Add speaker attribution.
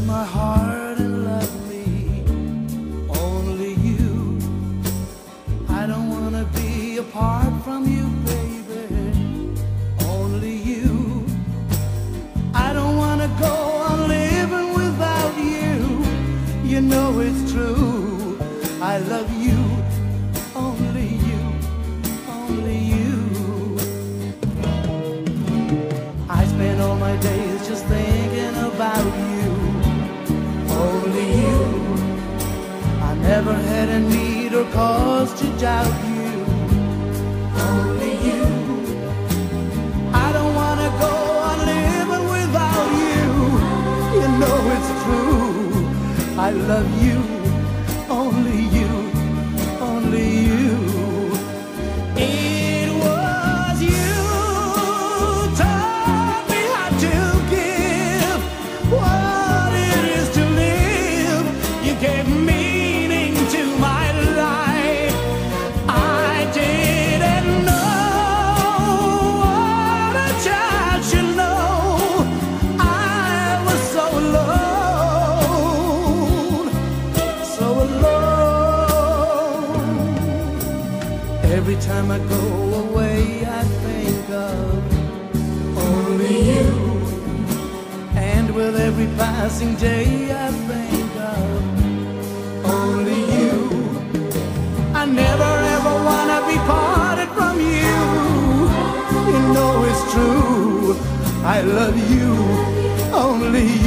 Speaker 1: my heart and love me, only you. I don't wanna be apart from you, baby, only you. I don't wanna go on living without you. You know it's true, I love you, only you, only you. I spend all my days just thinking about you, only you. I never had a need or cause to doubt you, only you. I don't wanna go on living without you. You know it's true, I love you, only you, only you. It was you taught me how to give what it is to live. You gave meaning to my life. I didn't know what a child should know. I was so alone, so alone. Every time I go away, I think of only you. And with every passing day, I think of only you. I never ever wanna be parted from you. You know it's true, I love you, only